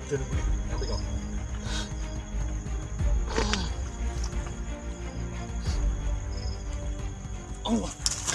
Nanti kok. Allah.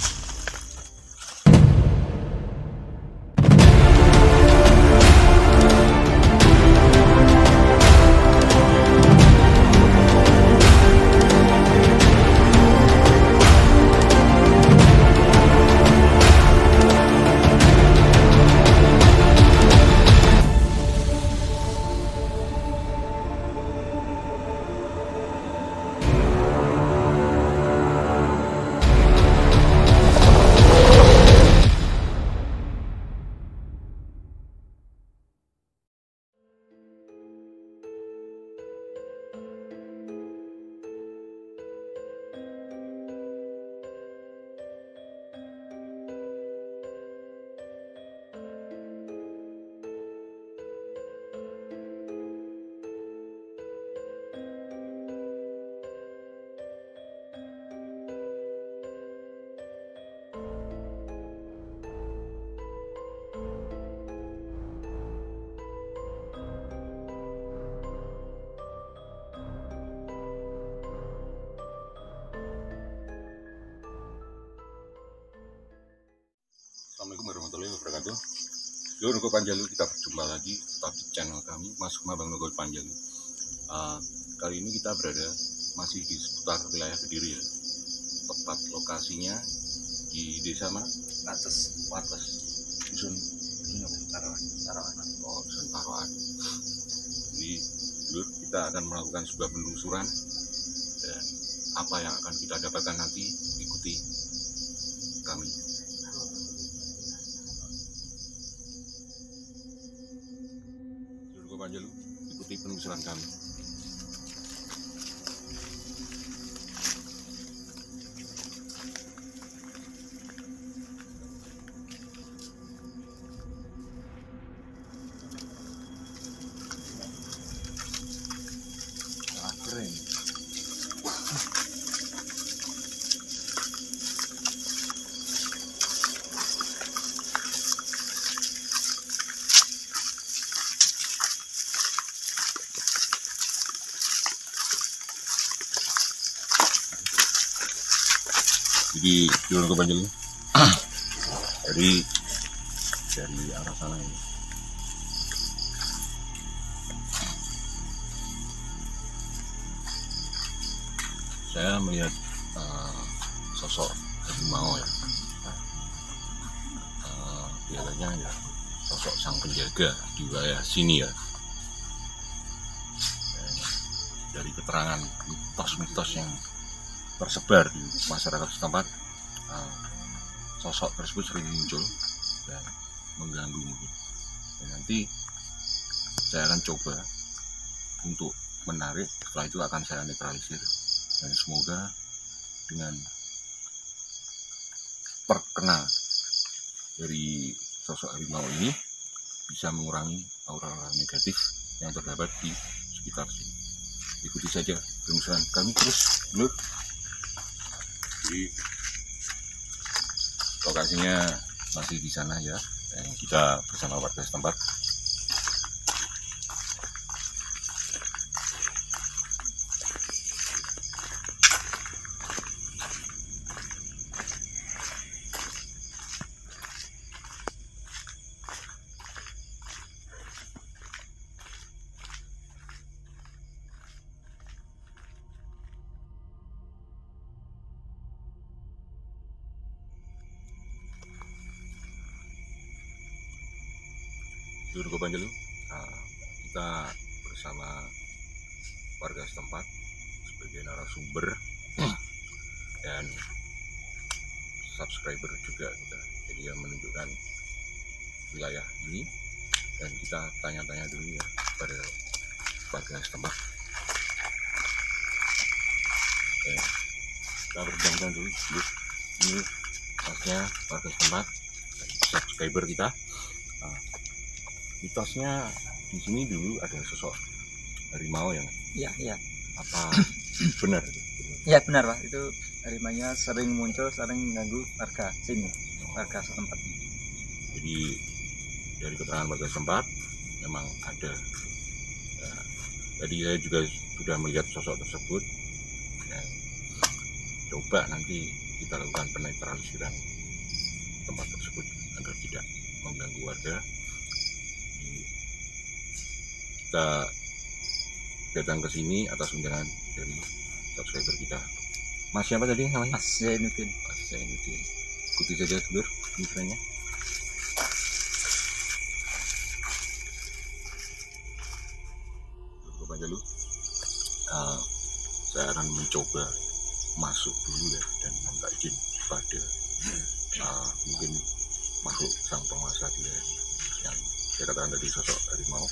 Assalamualaikum warahmatullahi wabarakatuh. Yo Nuko Panjalu, kita berjumpa lagi tetap di channel kami Mas Mabang Nuko Panjalu. Kali ini kita berada masih di seputar wilayah Kediri ya. Tepat lokasinya di desa mana? Wates. Dusun Taroan. Oh, Dusun Taroan. Jadi dulu kita akan melakukan sebuah penelusuran dan apa yang akan kita dapatkan nanti ikuti kami. Panjalu, ikuti penelusuran kami. Keren. Jadi Jual ke Panjalu dari arah sana ini. Saya melihat sosok harimau ya. Biasanya ya sosok sang penjaga di wilayah sini ya. Dan dari keterangan mitos-mitos yang tersebar di masyarakat setempat, sosok tersebut sering muncul dan mengganggu mungkin. Dan nanti saya akan coba untuk menarik, setelah itu akan saya netralisir, dan semoga dengan terkena dari sosok harimau ini bisa mengurangi aura negatif yang terdapat di sekitar sini. Ikuti saja penelusuran kami terus dulu. Jadi lokasinya masih di sana ya, dan kita bersama warga setempat. Nuko Panjalu, kita bersama warga setempat sebagai narasumber dan subscriber juga kita. Jadi yang menunjukkan wilayah ini, dan kita tanya-tanya dulu ya pada warga setempat. Kita berbincang dulu. Ini masnya warga setempat dan subscriber kita. Mitosnya di sini dulu ada sosok harimau yang Iya. apa benar? Iya benar Pak, itu harimaunya sering muncul, sering mengganggu warga sini, warga setempat. Jadi dari keterangan warga setempat memang ada Tadi saya juga sudah melihat sosok tersebut. Dan coba nanti kita lakukan penetralisiran tempat tersebut agar tidak mengganggu warga. Kita datang ke sini atas undangan dari subscriber kita. Mas siapa tadi namanya? Mas Zainuddin. Mas Zainuddin. Ikuti saja dulur pemikirannya. Dulu saya akan mencoba masuk dulu ya dan minta izin pada mungkin makhluk sang penguasa dia yang saya katakan tadi sosok harimau.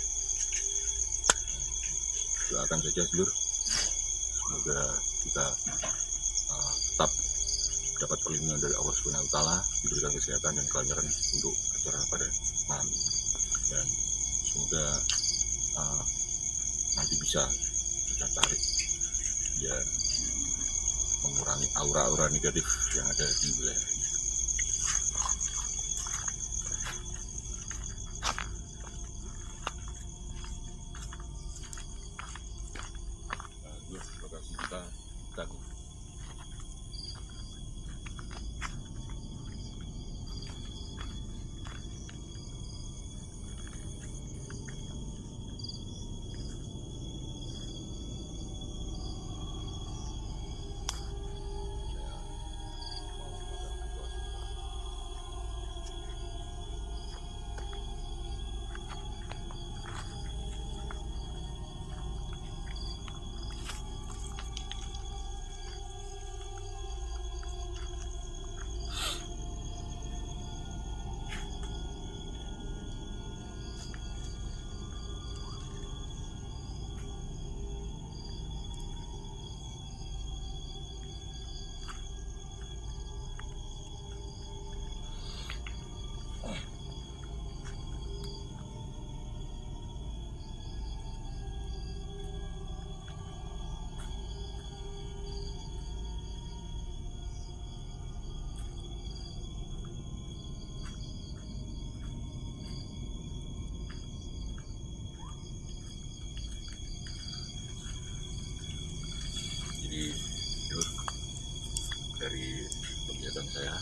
Doakan saja dulur, semoga kita tetap dapat perlindungan dari Allah Subhanahu wa Ta'ala, diberikan kesehatan dan kelancaran untuk acara pada malam ini, dan semoga nanti bisa kita tarik biar mengurangi aura-aura negatif yang ada di wilayah ini. Lokasi kita tadi. Jadi dari kegiatan saya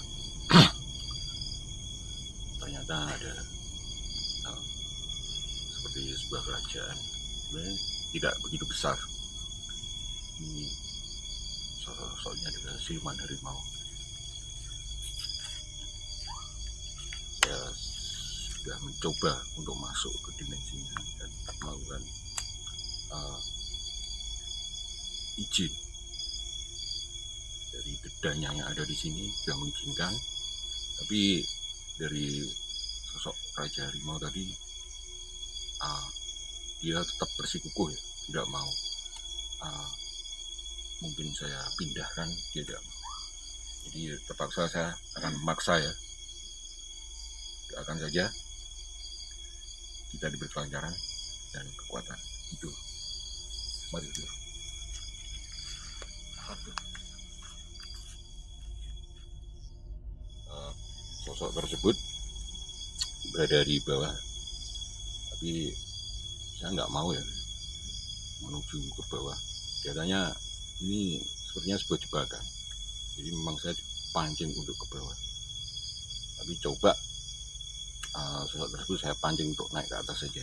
ternyata ada seperti sebuah kerajaan, sebenarnya tidak begitu besar. Ini sosoknya adalah siluman harimau. Saya sudah mencoba untuk masuk ke dimensinya dan melakukan izin dari dedanya yang ada di sini sudah mengizinkan, tapi dari sosok Raja Harimau tadi dia tetap bersikukuh ya, tidak mau. Mungkin saya pindahkan, dia tidak mau. Jadi terpaksa saya akan memaksa ya. Doakan saja kita diberi kelancaran dan kekuatan. Itu. Mari dulu. Sosok tersebut berada di bawah, tapi saya nggak mau ya menuju ke bawah. Katanya ini sepertinya sebuah jebakan, jadi memang saya dipancing untuk ke bawah. Tapi coba sosok tersebut saya pancing untuk naik ke atas saja.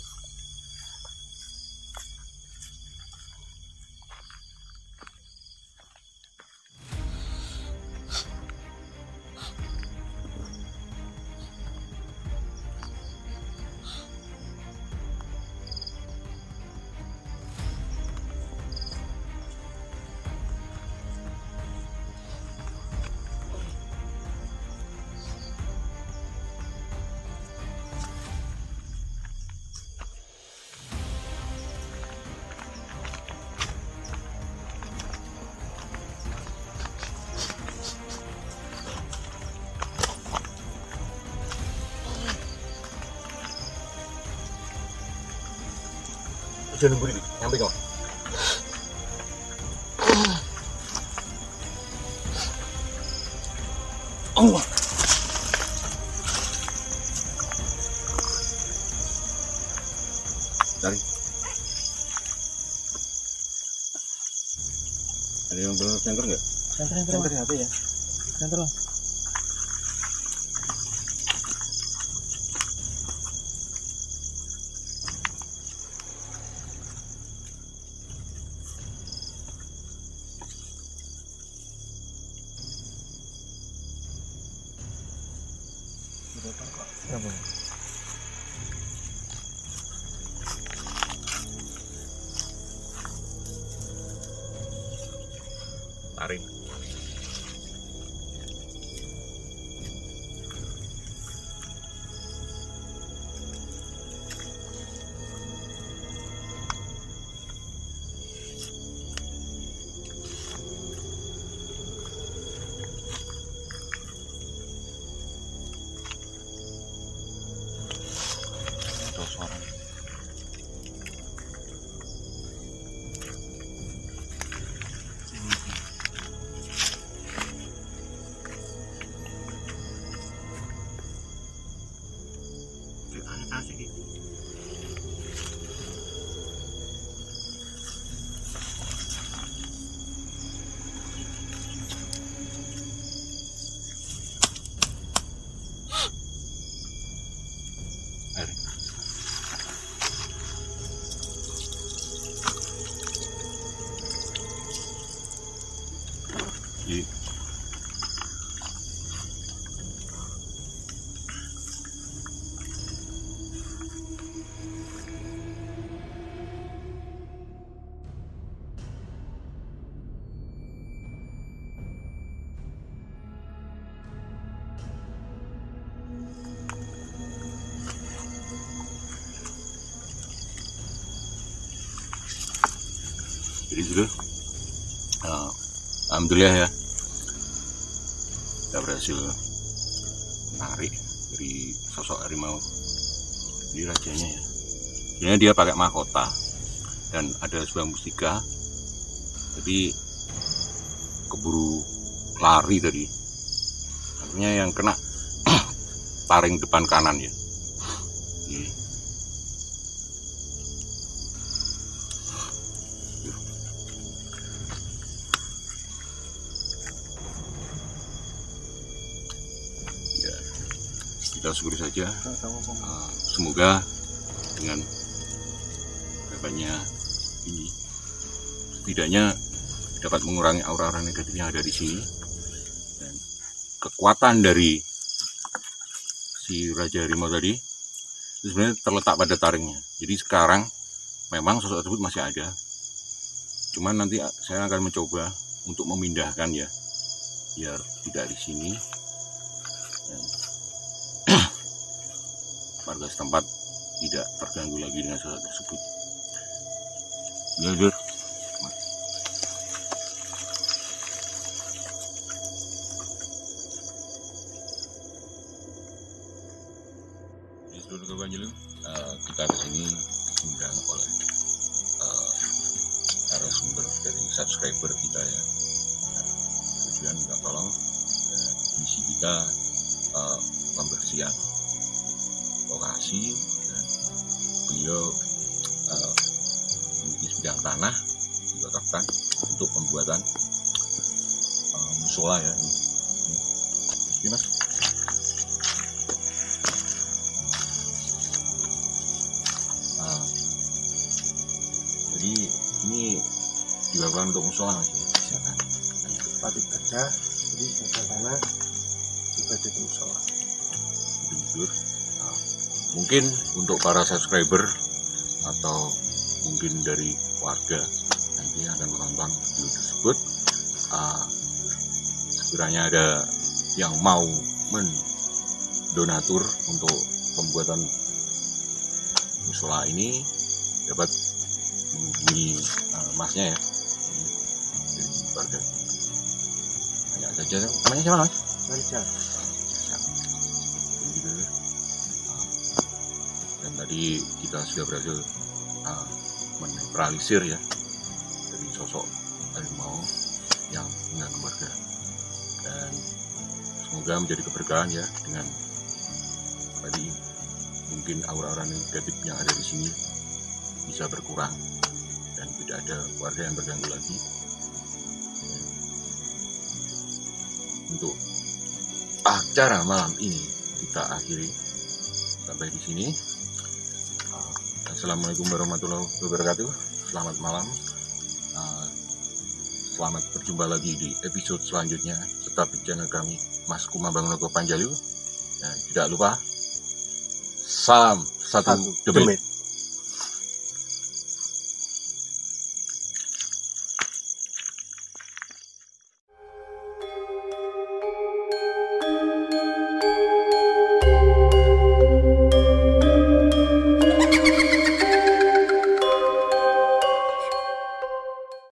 Jangan nunggu ini, nyampe kok. Allah. Dari. Ada yang benar center nggak? Center HP ya. Center Mas. Berapa? Tarik. Suara. Asik. Air. Iya. Jadi sudah, alhamdulillah ya, kita berhasil menarik dari sosok harimau. Ini rajanya ya, ini dia pakai mahkota dan ada sebuah mustika, jadi keburu lari tadi, akhirnya yang kena taring depan kanan ya. Ini. Kita syukuri saja, semoga dengan dapatnya ini setidaknya dapat mengurangi aura-aura negatif yang ada di sini, dan kekuatan dari si Raja Harimau tadi itu sebenarnya terletak pada taringnya. Jadi sekarang memang sosok tersebut masih ada, cuman nanti saya akan mencoba untuk memindahkan ya, biar tidak di sini. Dan warga setempat tidak terganggu lagi dengan sosok tersebut. Ya, Dur. Di seluruh Kabanjalu, kita kesini diundang oleh narasumber dari subscriber kita ya. Tujuan kita tolong, misi kita pembersihan lokasi, dan beliau memiliki sebidang tanah dikotorkan untuk pembuatan musola ya. Ini Mas. Jadi ini dilakukan untuk musola Mas ya. Misalkan tempat ibadah, jadi sebidang tanah ibadah di musola. Jujur. Mungkin untuk para subscriber atau mungkin dari warga nanti akan menonton video tersebut, sekiranya ada yang mau mendonatur untuk pembuatan musola ini, dapat menghubungi masnya ya, dari warga. Tanya saja, namanya siapa Mas? Lancar. Dan tadi kita sudah berhasil menetralisir ya dari sosok harimau yang mengganggu warga, dan semoga menjadi keberkahan ya, dengan tadi mungkin aura-aura negatif yang ada di sini bisa berkurang dan tidak ada warga yang terganggu lagi. untuk acara malam ini kita akhiri sampai di sini. Assalamualaikum warahmatullahi wabarakatuh. Selamat malam. Selamat berjumpa lagi di episode selanjutnya. Tetap di channel kami Mas Kumambang Nogo Panjalu. Dan tidak lupa salam satu debit.